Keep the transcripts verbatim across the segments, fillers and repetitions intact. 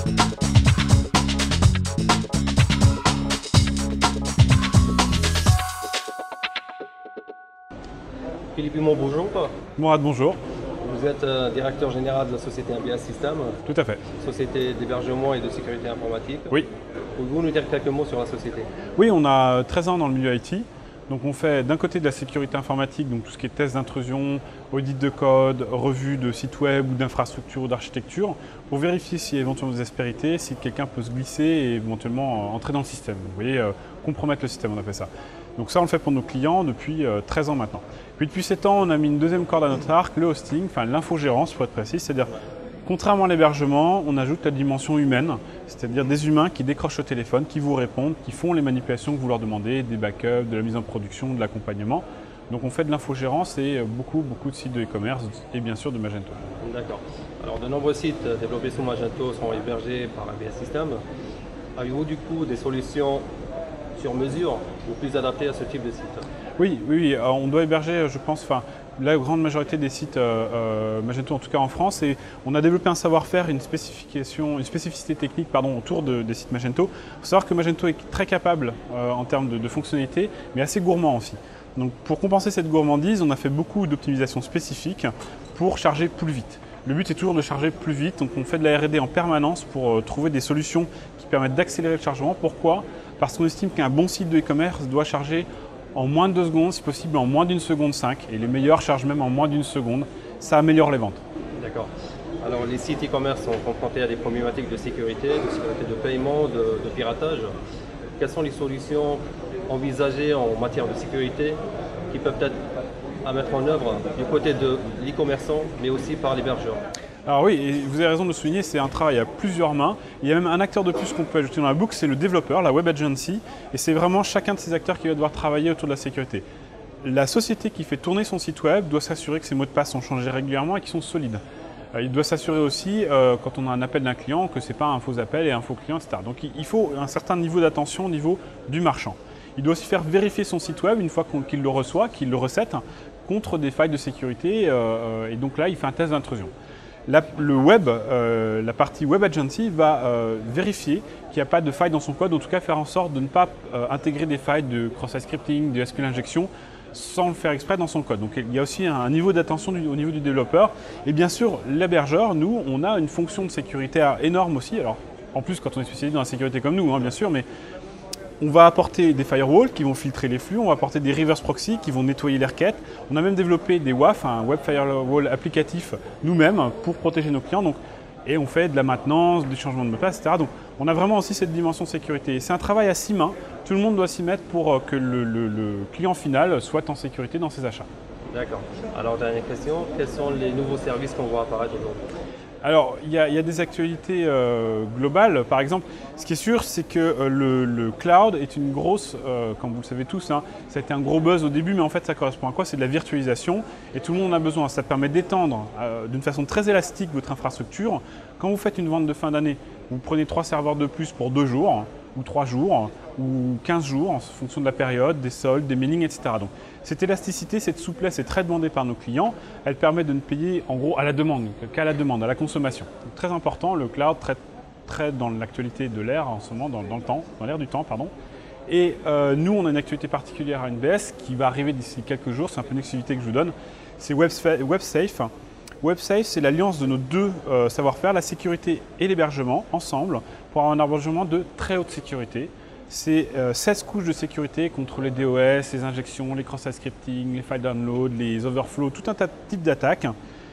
Philippe Humon, bonjour. Mourad, bonjour. Vous êtes euh, directeur général de la société M B S System. Tout à fait. Société d'hébergement et de sécurité informatique. Oui. Pouvez-vous nous dire quelques mots sur la société? Oui, on a treize ans dans le milieu I T. Donc on fait d'un côté de la sécurité informatique, donc tout ce qui est test d'intrusion, audit de code, revue de site web ou d'infrastructure ou d'architecture, pour vérifier s'il y a éventuellement des aspérités, si quelqu'un peut se glisser et éventuellement entrer dans le système. Vous voyez, euh, compromettre le système, on a fait ça. Donc ça, on le fait pour nos clients depuis euh, treize ans maintenant. Puis depuis sept ans, on a mis une deuxième corde à notre arc, le hosting, enfin l'infogérance pour être précis, c'est-à-dire contrairement à l'hébergement, on ajoute la dimension humaine, c'est-à-dire des humains qui décrochent le téléphone, qui vous répondent, qui font les manipulations que vous leur demandez, des backups, de la mise en production, de l'accompagnement. Donc on fait de l'infogérance et beaucoup, beaucoup de sites de e-commerce et bien sûr de Magento. D'accord. Alors de nombreux sites développés sous Magento sont hébergés par M B S System. Avez-vous du coup des solutions sur mesure ou plus adaptées à ce type de site? Oui, oui, oui. On doit héberger, je pense, enfin, la grande majorité des sites euh, euh, Magento, en tout cas en France, et on a développé un savoir-faire, une spécification, une spécificité technique pardon, autour de, des sites Magento. Il faut savoir que Magento est très capable euh, en termes de, de fonctionnalités, mais assez gourmand aussi. Donc pour compenser cette gourmandise, on a fait beaucoup d'optimisations spécifiques pour charger plus vite. Le but est toujours de charger plus vite, donc on fait de la R et D en permanence pour euh, trouver des solutions qui permettent d'accélérer le chargement. Pourquoi? Parce qu'on estime qu'un bon site de e-commerce doit charger en moins de deux secondes, si possible en moins d'une seconde cinq, et les meilleurs chargent même en moins d'une seconde. Ça améliore les ventes. D'accord. Alors les sites e-commerce sont confrontés à des problématiques de sécurité, de sécurité de paiement, de, de piratage. Quelles sont les solutions envisagées en matière de sécurité qui peuvent être à mettre en œuvre du côté de l'e-commerçant, mais aussi par l'hébergeur? Alors oui, et vous avez raison de le souligner, c'est un travail à plusieurs mains. Il y a même un acteur de plus qu'on peut ajouter dans la boucle, c'est le développeur, la web agency. Et c'est vraiment chacun de ces acteurs qui va devoir travailler autour de la sécurité. La société qui fait tourner son site web doit s'assurer que ses mots de passe sont changés régulièrement et qu'ils sont solides. Il doit s'assurer aussi, euh, quand on a un appel d'un client, que ce n'est pas un faux appel et un faux client, et cetera. Donc il faut un certain niveau d'attention au niveau du marchand. Il doit aussi faire vérifier son site web une fois qu'il le reçoit, qu'il le recette, contre des failles de sécurité. Euh, et donc là, il fait un test d'intrusion. La, le web, euh, la partie Web Agency va euh, vérifier qu'il n'y a pas de faille dans son code, en tout cas faire en sorte de ne pas euh, intégrer des failles de cross-site scripting, de S Q L injection, sans le faire exprès dans son code. Donc il y a aussi un, un niveau d'attention au niveau du développeur. Et bien sûr, l'hébergeur, nous, on a une fonction de sécurité énorme aussi. Alors, en plus, quand on est spécialisé dans la sécurité comme nous, hein, bien sûr, mais on va apporter des firewalls qui vont filtrer les flux, on va apporter des reverse proxy qui vont nettoyer les requêtes. On a même développé des W A F, un web firewall applicatif nous-mêmes pour protéger nos clients. Donc, et on fait de la maintenance, du changement de mot de passe, et cetera. Donc on a vraiment aussi cette dimension sécurité. C'est un travail à six mains. Tout le monde doit s'y mettre pour que le, le, le client final soit en sécurité dans ses achats. D'accord. Alors dernière question, quels sont les nouveaux services qu'on voit apparaître aujourd'hui? Alors, il y, a, il y a des actualités euh, globales. Par exemple, ce qui est sûr, c'est que euh, le, le cloud est une grosse, euh, comme vous le savez tous, hein, ça a été un gros buzz au début, mais en fait, ça correspond à quoi? C'est de la virtualisation et tout le monde en a besoin. Ça permet d'étendre euh, d'une façon très élastique votre infrastructure. Quand vous faites une vente de fin d'année, vous prenez trois serveurs de plus pour deux jours, ou trois jours, ou quinze jours, en fonction de la période, des soldes, des mailings, et cetera. Donc, cette élasticité, cette souplesse est très demandée par nos clients. Elle permet de ne payer en gros à la demande, qu'à la demande, à la consommation. Donc, très important, le cloud très, très dans l'actualité de l'ère en ce moment, dans, dans le temps, dans l'ère du temps, pardon. Et euh, nous, on a une actualité particulière à M B S qui va arriver d'ici quelques jours. C'est un peu une exclusivité que je vous donne. C'est WebSafe. WebSafe, c'est l'alliance de nos deux euh, savoir-faire, la sécurité et l'hébergement, ensemble, pour avoir un hébergement de très haute sécurité. C'est euh, seize couches de sécurité contre les D O S, les injections, les cross-site scripting, les file download, les overflows, tout un tas de types d'attaques.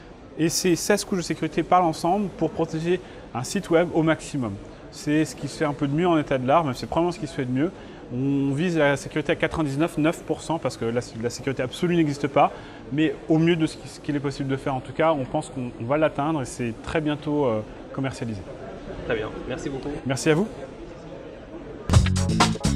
Et ces seize couches de sécurité parlent ensemble pour protéger un site web au maximum. C'est ce qui se fait un peu de mieux en état de l'art, même c'est probablement ce qui se fait de mieux. On vise la sécurité à quatre-vingt-dix-neuf virgule neuf pour cent parce que la, la sécurité absolue n'existe pas, mais au mieux de ce qu'il est possible de faire en tout cas, on pense qu'on va l'atteindre et c'est très bientôt euh, commercialisé. Très bien, merci beaucoup. Merci à vous.